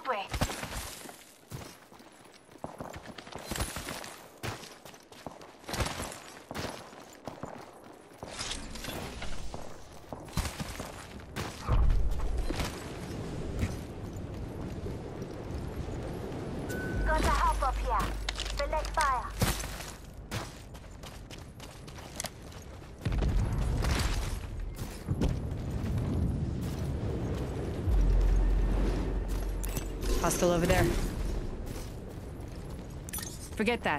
that way. Got a hop up here. Select fire. Hostile over there. Forget that.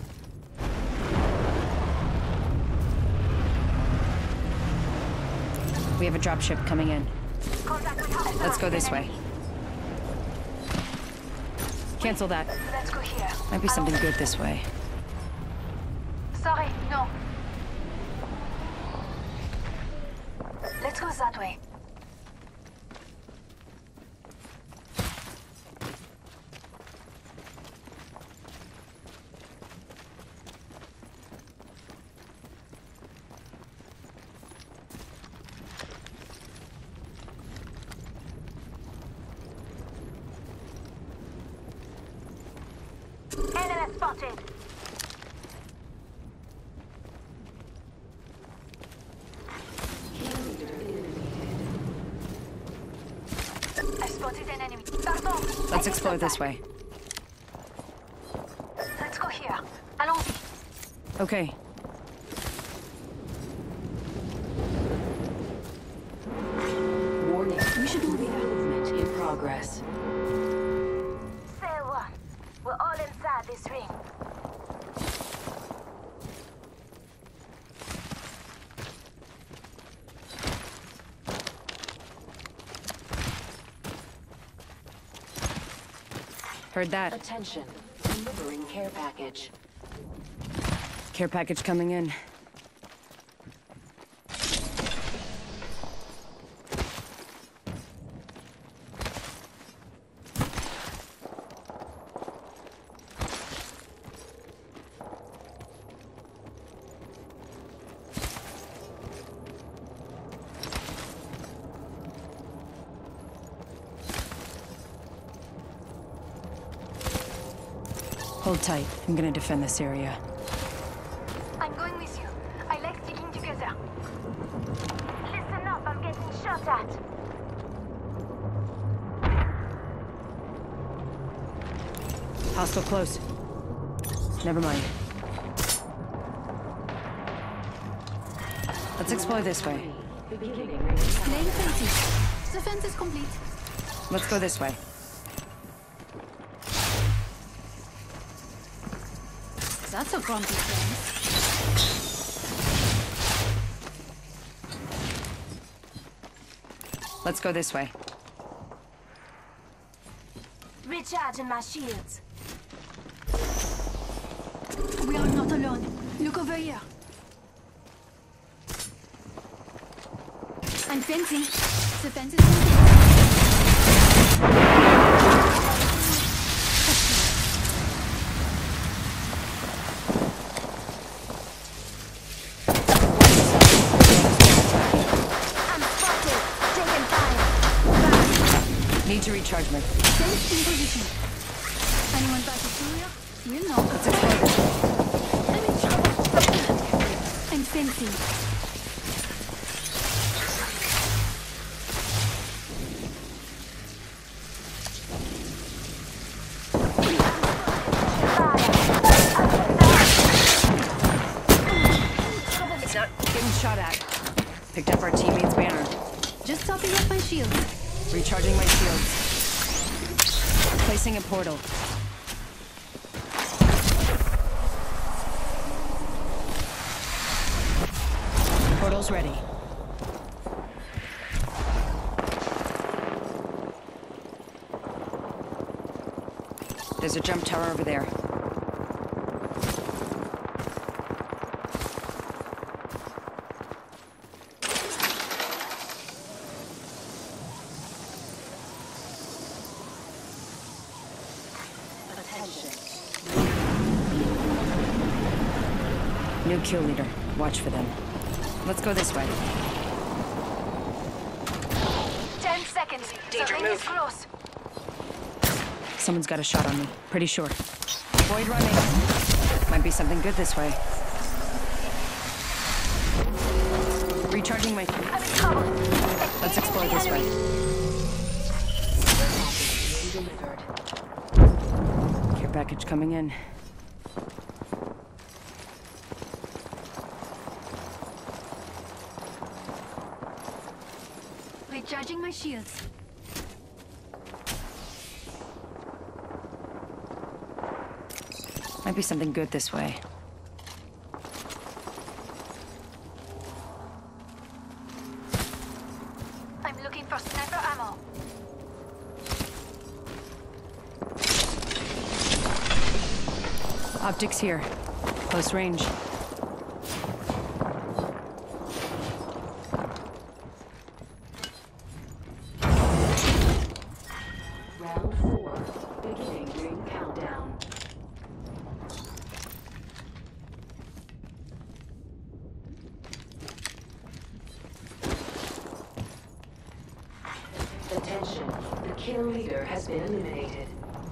We have a dropship coming in. Let's go this way. Cancel that. Let's go here. Might be something good this way. Sorry, no. Let's go that way. Enemy spotted. I spotted an enemy. Pardon. Let's explore this way. Let's go here. Allons-y. Okay. Warning. We should move movement in progress. Say what? We're all inside this ring. Heard that. Attention. Delivering care package. Care package coming in. Hold tight. I'm gonna defend this area. I'm going with you. I like sticking together. Listen up, I'm getting shot at. Hostile close. Never mind. Let's explore this way. Beginning. Lane 20. The fence is complete. Let's go this way. That's a grumpy fence. Let's go this way. Recharging my shields. We are not alone. Look over here. I'm fencing. The fence is complete. Need to recharge my... Fence in position. Anyone passes through here? You know. Let's explore this way. I'm in trouble. I'm fencing. It's not getting shot at. Picked up our teammate's banner. Just topping up my shield. Recharging my shields. Placing a portal. Portal's ready. There's a jump tower over there. New kill leader. Watch for them. Let's go this way. 10 seconds. Danger, the ring move. is close. Someone's got a shot on me. Pretty sure. Avoid running. Might be something good this way. Recharging my... I'm in trouble. Let's explore this way. Delivered. Care package coming in. Recharging my shields. Might be something good this way. I'm looking for sniper ammo. Optics here. Close range. Round 4. Beginning ring countdown. Attention. The kill leader has been eliminated.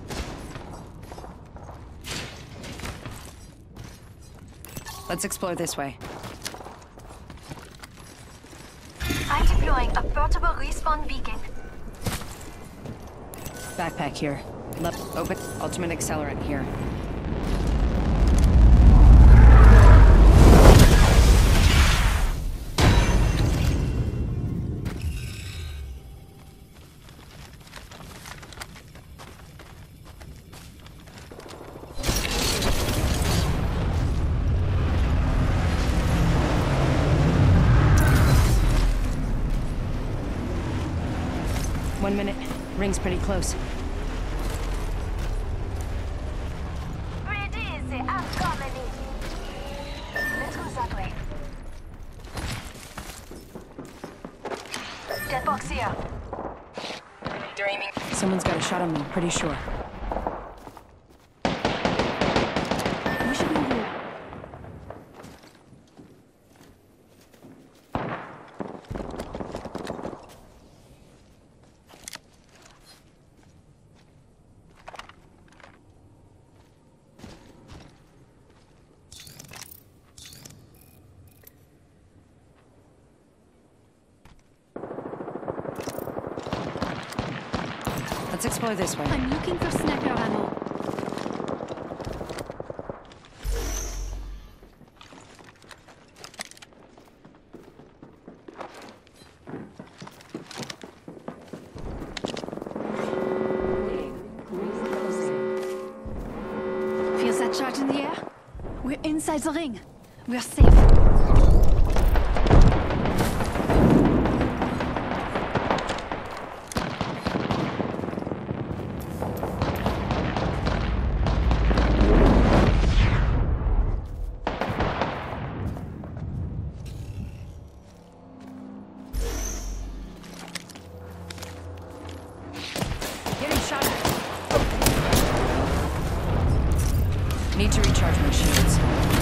Let's explore this way. I'm deploying a portable respawn beacon. Backpack here. Left open. Ultimate accelerant here. One minute. Ring's pretty close. Pretty easy, I'm coming in. Let's go that way. Dead box here. Dreaming. Someone's got a shot on me. Pretty sure. We should be here. Let's explore this way. I'm looking for sniper ammo. Feels that charge in the air? We're inside the ring. We're safe. Getting shot at. Need to recharge my shields.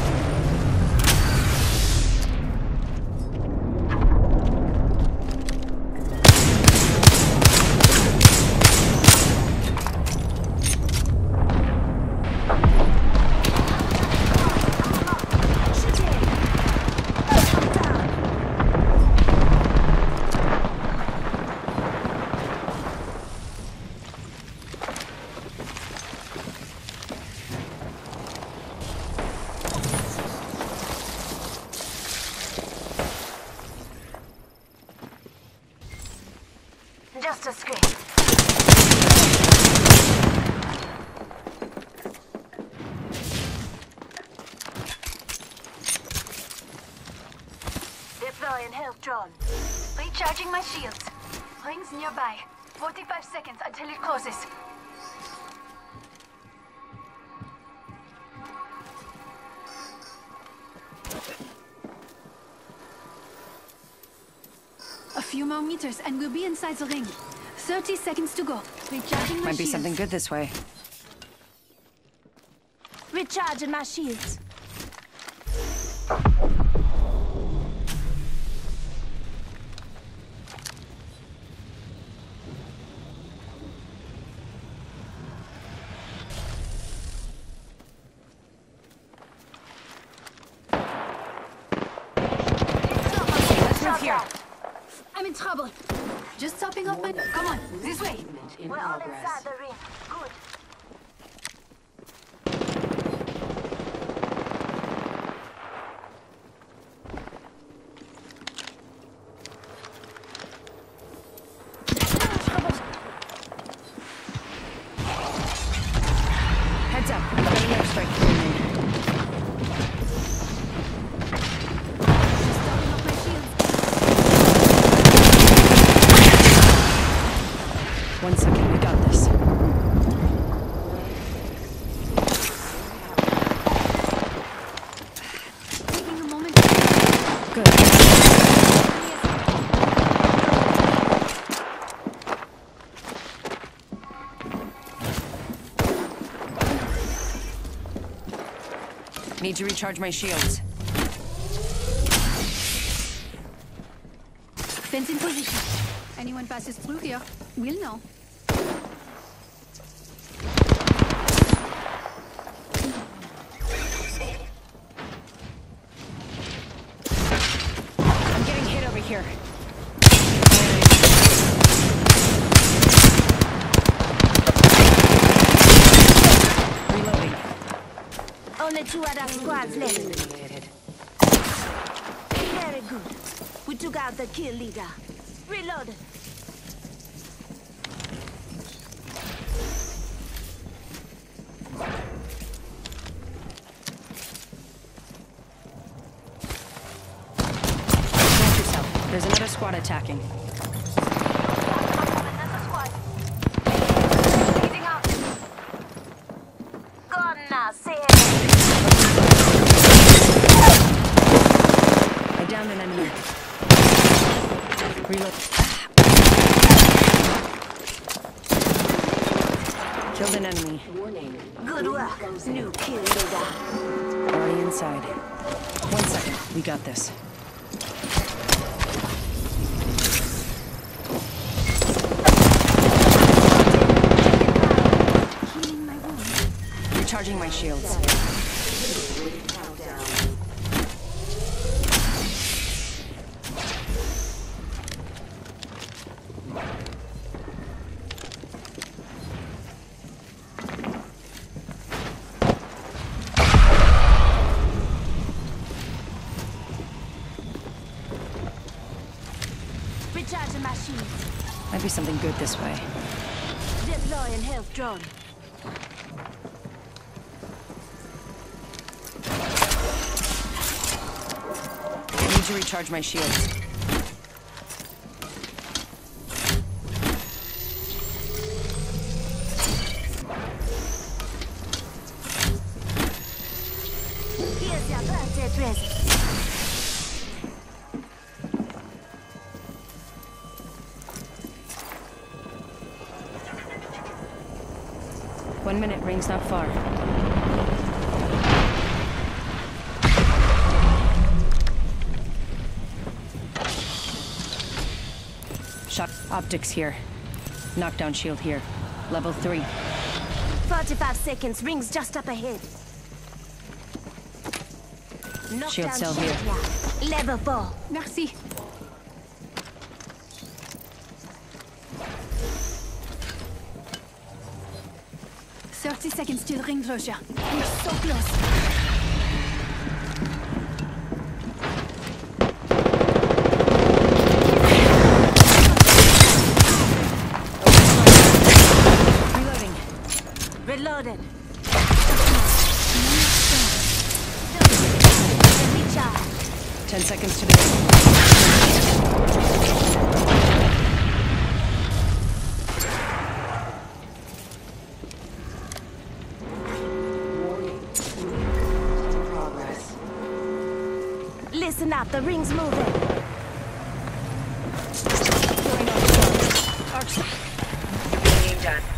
Just a screen. Deploying health drone. Recharging my shields. Rings nearby. 45 seconds until it closes. A few more meters and we'll be inside the ring. 30 seconds to go. Recharging my Might be shields. something good this way. Recharging my shields. Just topping up my... Come on, this way. Movement in We're all progress. inside the ring. Good. Heads up. I'm getting airstrike coming in. Just topping up my shields. 1 second. We got this. Taking a moment. Good. Need to recharge my shields. Fence in position. Anyone passes through here, we'll know. I'm getting hit over here. Reloading. Only 2 other squads left. Eliminated. Very good. We took out the kill leader. Reload. Watch yourself. There's another squad attacking. Another squad. Leading out. Gone now, say it. I downed an enemy. Reload. Killed an enemy. Warning. Good work, new kill leader. Already inside. 1 second. We got this. Healing my wound. Recharging my shields. Countdown. Recharging my shields. Might be something good this way. Deploying health drone. I need to recharge my shields. Here's your birthday present. One minute, ring's not far. Shock optics here. Knockdown shield here. Level 3. 45 seconds, rings just up ahead. Shield Knockdown cell shield here. Level 4. Merci. "30 seconds till ring closure. We're so close. Reloading. Reloaded. Almost Recharge. 10 seconds to the Warning. Movement in progress. Listen up, the ring's moving. Arch. Being done.